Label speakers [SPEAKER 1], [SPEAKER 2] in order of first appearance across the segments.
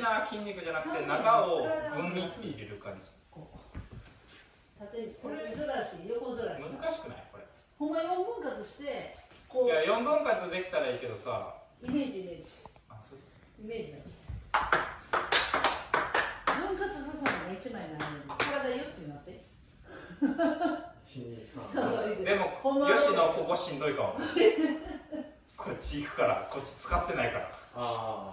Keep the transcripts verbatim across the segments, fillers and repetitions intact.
[SPEAKER 1] な筋肉じゃなくて中をグミって入れる感じ。
[SPEAKER 2] 縦縦ずらし、横ずらし。
[SPEAKER 1] 難しくないこれ？
[SPEAKER 2] ほんまよんぶん割して、こう。
[SPEAKER 1] いやよんぶん割できたらいいけどさ。
[SPEAKER 2] イメージイメージ。あ、そうです。イメージだけ。分割するのが一枚になるのに、体よっつになって。
[SPEAKER 1] でも、よしのここしんどいかも。こっち行くから、こっち使ってないから。あ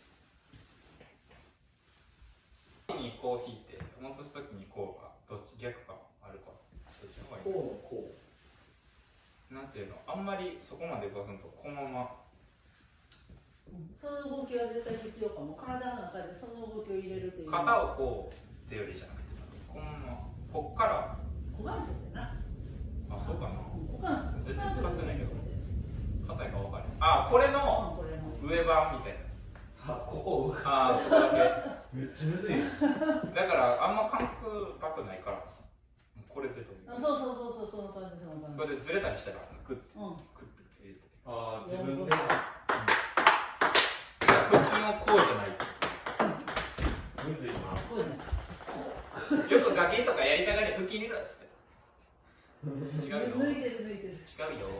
[SPEAKER 1] あ。にこう引いて、戻すときにこうか、どっち逆かあるか。どっちの方がいい？こうこう。なんていうの、あんまりそこまで動かすと、このまま。
[SPEAKER 2] その動きは絶対必要かも。体の中でその動きを入れるという。
[SPEAKER 1] 肩をこうってよりじゃなくて、このまま、こっから。
[SPEAKER 2] 股関節やな。
[SPEAKER 1] あ、そうかな。
[SPEAKER 2] 股関節。
[SPEAKER 1] 全然使ってないけど。硬いか分かる。あ、これの上版みたいな。あ、ここ。あ、そこだけ。めっちゃむずい。だからあんま感覚バクないから。これでと。
[SPEAKER 2] そうそうそうそう、その感じその感じ。
[SPEAKER 1] これでずれたりしたらクッてクッて入れて。ああ、自分で。普通のこうじゃない。むずいな。よくガキとかやりたがり腹筋入れろっつって。違うよ。
[SPEAKER 2] 抜いてる抜いてる。
[SPEAKER 1] 違うよ。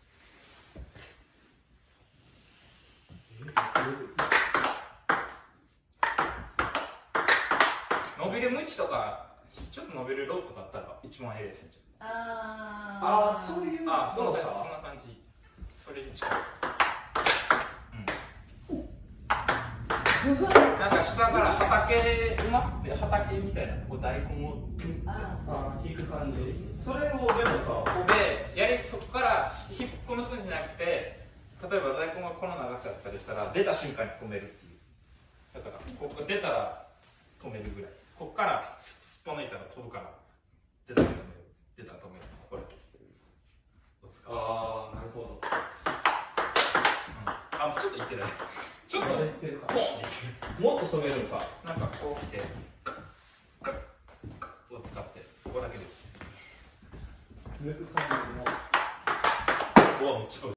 [SPEAKER 1] 伸びるムチとかちょっと伸びるロープとかあったら一番ええですね。
[SPEAKER 2] あ
[SPEAKER 1] あ、そういう。あ、そうだよ。そんな感じ。それに近い。なんか下から畑馬って畑みたいなこう大根を引く感じ。それをでもさ、でやりそこから引っこ抜くんじゃなくて、例えば大根がこの長さだったりしたら出た瞬間に止めるっていう。だからここ出たら止めるぐらい。ここからすっぽ抜いたら飛ぶから出たら止める。出たら止める。これを使う。ああ、なるほど。あ、ちょっといってない。ちょっといってるか。もっと止めるのか。なんかこう来て、を使って、ここだけです。抜く感じの。うわ、めっちゃ